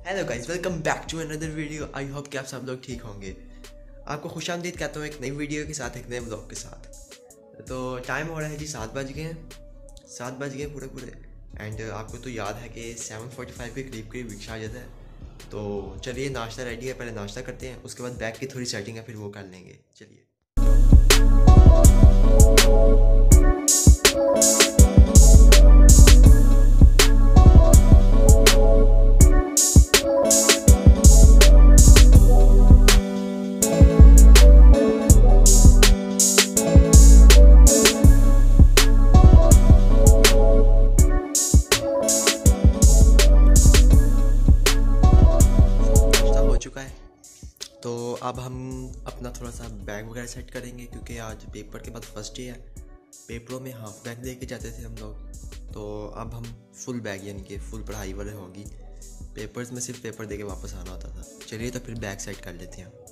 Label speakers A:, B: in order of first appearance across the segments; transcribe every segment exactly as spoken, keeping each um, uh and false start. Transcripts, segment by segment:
A: Hello guys, welcome back to another video. I hope कि आप सब लोग ठीक होंगे। आपको खुशामदीद कहता हूँ एक नई वीडियो के साथ, एक नए ब्लॉग के साथ। तो टाइम हो रहा है जी, सात बज गए हैं सात बज गए पूरे पूरे एंड आपको तो याद है कि सेवन फोर्टी फाइव के करीब करीब रिक्शा आ जाता है। तो चलिए, नाश्ता रेडी है, पहले नाश्ता करते हैं, उसके बाद बैग की थोड़ी सेटिंग है, फिर वो कर लेंगे। चलिए। तो अब हम अपना थोड़ा सा बैग वगैरह सेट करेंगे, क्योंकि आज पेपर के बाद फर्स्ट डे है। पेपरों में हाफ बैग लेके जाते थे हम लोग, तो अब हम फुल बैग यानी कि फुल पढ़ाई वाले होगी। पेपर्स में सिर्फ पेपर दे के वापस आना होता था। चलिए तो फिर बैग सेट कर लेते हैं।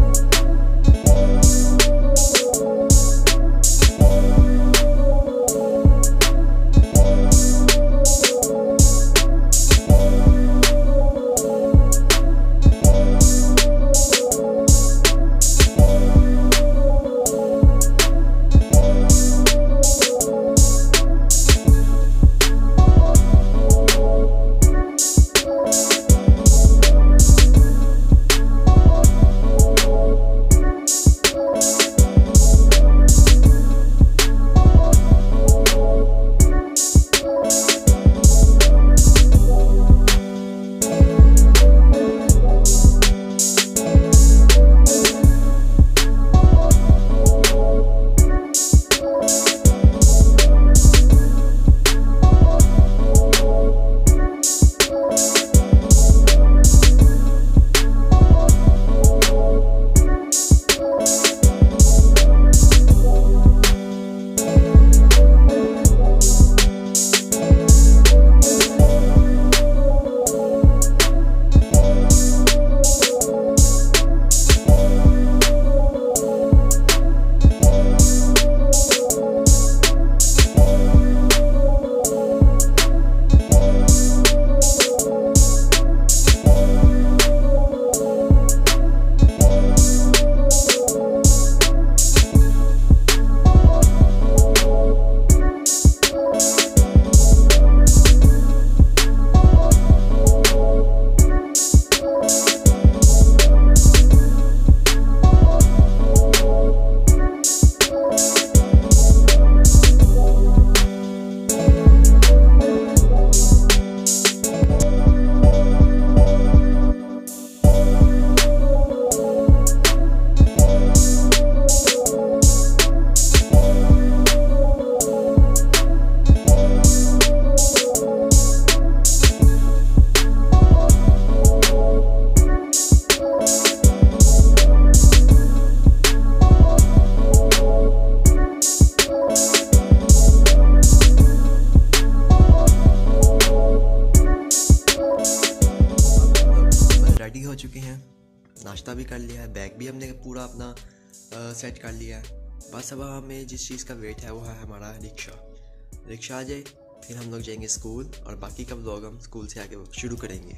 A: हो चुके हैं, नाश्ता भी कर लिया है, बैग भी हमने पूरा अपना आ, सेट कर लिया है। बस अब हमें जिस चीज़ का वेट है वो है हमारा रिक्शा। रिक्शा आ जाए, फिर हम लोग जाएंगे स्कूल, और बाकी का व्लॉग हम स्कूल से आके शुरू करेंगे।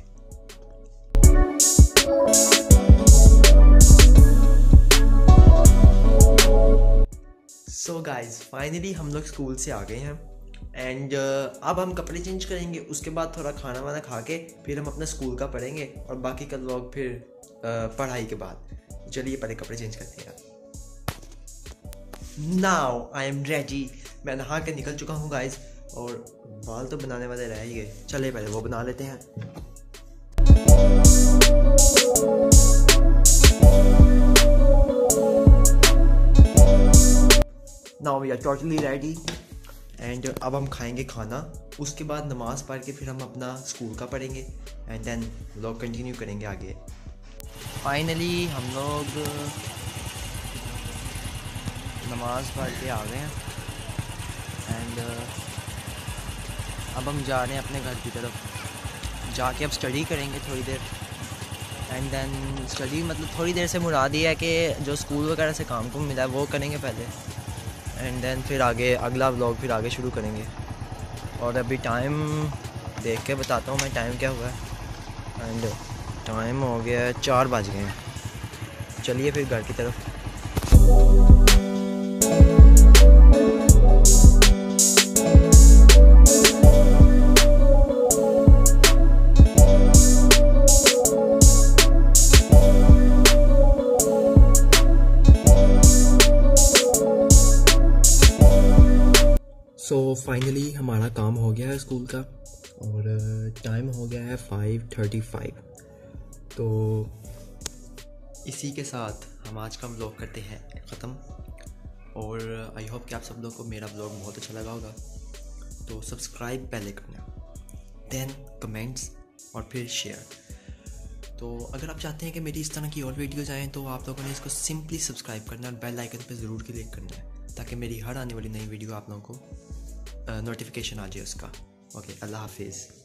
A: सो गाइज, फाइनली हम लोग स्कूल से आ गए हैं एंड uh, अब हम कपड़े चेंज करेंगे, उसके बाद थोड़ा खाना वाना खा के फिर हम अपना स्कूल का पढ़ेंगे, और बाकी का व्लॉग फिर uh, पढ़ाई के बाद। चलिए पहले कपड़े चेंज करते हैं। Now I am ready. मैं नहा के निकल चुका हूँ गाइज, और बाल तो बनाने वाले रह ही गए। चलिए पहले वो बना लेते हैं। Now we are totally ready and अब हम खाएंगे खाना, उसके बाद नमाज़ पढ़ के फिर हम अपना स्कूल का पढ़ेंगे एंड देन व्लॉग कंटिन्यू करेंगे आगे। फाइनली हम लोग नमाज़ पढ़ के आ गए हैं एंड अब हम जा रहे हैं अपने घर की तरफ। जाके अब स्टडी करेंगे थोड़ी देर एंड देन स्टडी मतलब थोड़ी देर से मुराद ये है कि जो स्कूल वगैरह से काम को मिला है वो करेंगे पहले एंड देन फिर आगे अगला व्लॉग फिर आगे शुरू करेंगे। और अभी टाइम देख के बताता हूँ मैं टाइम क्या हुआ है। एंड टाइम हो गया है, चार बज गए हैं। चलिए फिर घर की तरफ। सो फाइनली हमारा काम हो गया है स्कूल का और टाइम हो गया है फाइव थर्टी फाइव। तो इसी के साथ हम आज का व्लॉग करते हैं ख़त्म। और आई होप कि आप सब लोग को मेरा व्लॉग बहुत अच्छा लगा होगा। तो सब्सक्राइब पहले करना, देन कमेंट्स और फिर शेयर। तो अगर आप चाहते हैं कि मेरी इस तरह की और वीडियोज़ आएँ तो आप लोगों ने इसको सिंपली सब्सक्राइब करना और बेल आइकन पर ज़रूर क्लिक करना है ताकि मेरी हर आने वाली नई वीडियो आप लोगों को नोटिफिकेशन आ जाए उसका। ओके, अल्लाह हाफिज़।